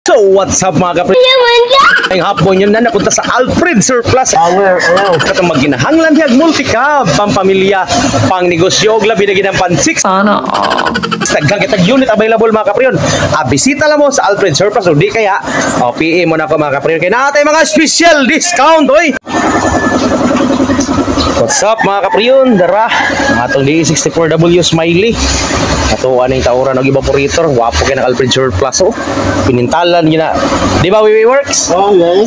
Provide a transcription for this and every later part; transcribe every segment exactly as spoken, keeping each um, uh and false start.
So what's up mga kapre? Ang hapon yun na napunta sa Alfred Surplus. Power, oh. Katong magginahanglan hiyag multi-cab, pampamilya, pang negosyo, og labi na ginang pan-six. Sana. Tagkagitag unit available mga kapre yun. Ah, bisita lang mo sa Alfred Surplus o di kaya, o P M mo na ako mga kapre yun. Kaya natin mga special discount, oy! What's up mga kapriyon, dara ang atong D E sixty-four W Smiley. Ato aning tauran og evaporator, wapo kay naka Alfred Surplus oh. Pinintalan yun na. Di ba Wiwi Works? Oh, yes.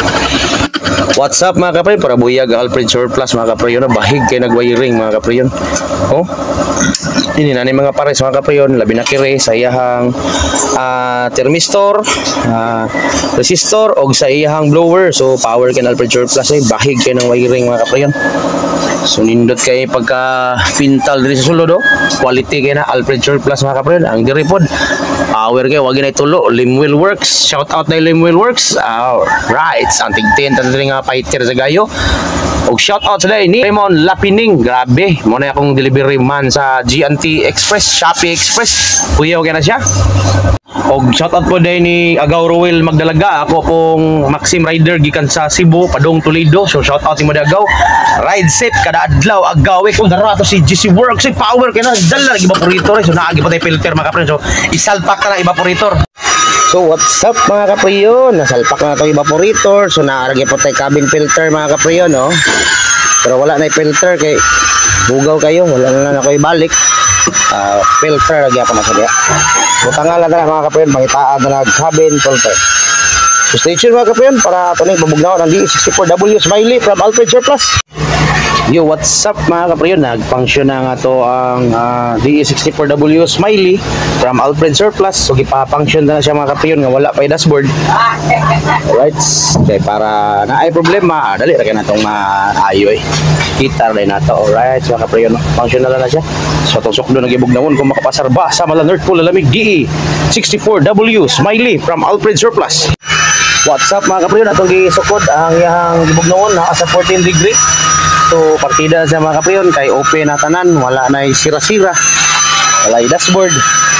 What's up mga kapriyon, para buyag Alfred Surplus mga kapriyon, bahig kay nagwiring mga kapriyon. Oh. Ini na ni mga pares mga kapriyon, labi na kire sa iyahang uh, thermistor, uh, resistor og sa iyahang blower. So power kay Alfred Surplus ay bahig kay ng wiring mga kapriyon. So nindot kay pagka pintal diri sa sulod oh. Quality kay na Alfred Surplus mga kapriyon. Ang diri pod power kay wag na itulo. Limwell Works, shout out na Limwell Works. All right, antig ten tadiri nga fighter sa gayo. Og shout out sa ni Raymond Lapining. Grabe, mo na akong delivery man sa G N T Express, Shopee Express. Kuya okay na siya. Og shout out po dahil ni Agaw Ruel Magdalaga. Ako pong Maxim Rider gikan sa Cebu, Padong Toledo. So shout out ni mo Agaw. Ride safe kada adlaw agaw. Kung dara to si G C Works, si power kay na dala lagi evaporator. So naagi pa tay filter mga kapre. So isalpak ta na evaporator. So what's up mga kapriyon? Nasalpak na ito evaporator. So naaragay po tayo cabin filter mga kapriyon no? Pero wala na yung filter kay bugaw kayo. Wala na na ako ibalik uh, filter lagi ako nasadya. So tangalan na mga kapriyon, pangitaan na nag cabin filter. So stay tuned mga kapriyon para ito na yung babugnawan ng D E sixty-four W Smiley from Alfred Surplus. Yo, what's up mga kapriyon? Nag-function na nga to ang uh, D E sixty-four W Smiley from Alfred Surplus. So gipa-function na, na siya mga kapriyon nga wala pa yung dashboard. Alright, okay, para na ay problema, ah, dali ra kay natong maayo eh. Kita rin na to. Alright, so mga kapriyon, function na lang na siya. So itong sukdo nag-ibugnawon kung makapasar ba sa mala North Pole lalamig D E sixty-four W Smiley from Alfred Surplus. What's up mga kapriyon? Atong gisukod ang iyang gibugnawon na sa fourteen degree. So partida sa mga kapriyon kay open na tanan, wala na sira-sira, wala yung dashboard.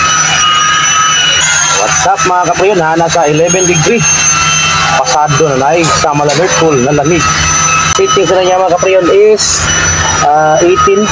What's up mga kapriyon, ha, nasa eleven degree, pasado na na sa mala North Pole na lamig. Setting sa niya mga kapriyon is uh, eighteen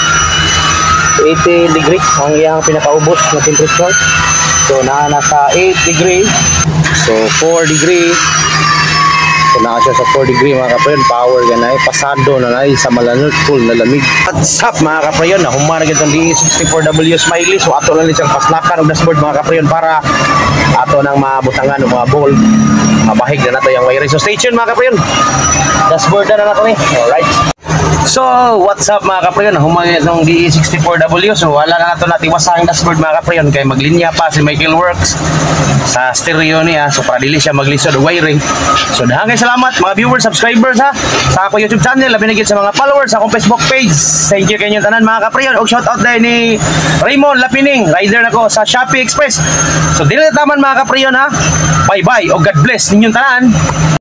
degree ang iyang pinakaubos na temperature. So na nasa eight degree, so four degree. So na siya sa four degree mga kaprayon, power yan ay pasado na na sa mala North Pole na lamig. What's up mga kaprayon, na humana gitong D E sixty-four W Smiley. So ato lang siyang paslakan og dashboard mga kaprayon para ato nang mabutangan og mga ball. Mabahig na nato yung wiring. So stay tuned mga kaprayon. Dashboard na na nato ni. Alright. So what's up mga kaprayon, humana gitong D E sixty-four W. So wala na nato natiwasang dashboard mga kaprayon kay maglinya pa si Michael Works sa stereo niya. So para dili siya maglisod og wiring. So daghang salamat mga viewers, subscribers ha sa ako YouTube channel, labi na gid sa mga followers sa akong Facebook page. Thank you kanyang tanan mga kapriyon. Og shout out dahil ni Raymond Lapining, rider nako sa Shopee Express. So dili taman mga kapriyon ha. Bye bye og God bless ninyong tanan.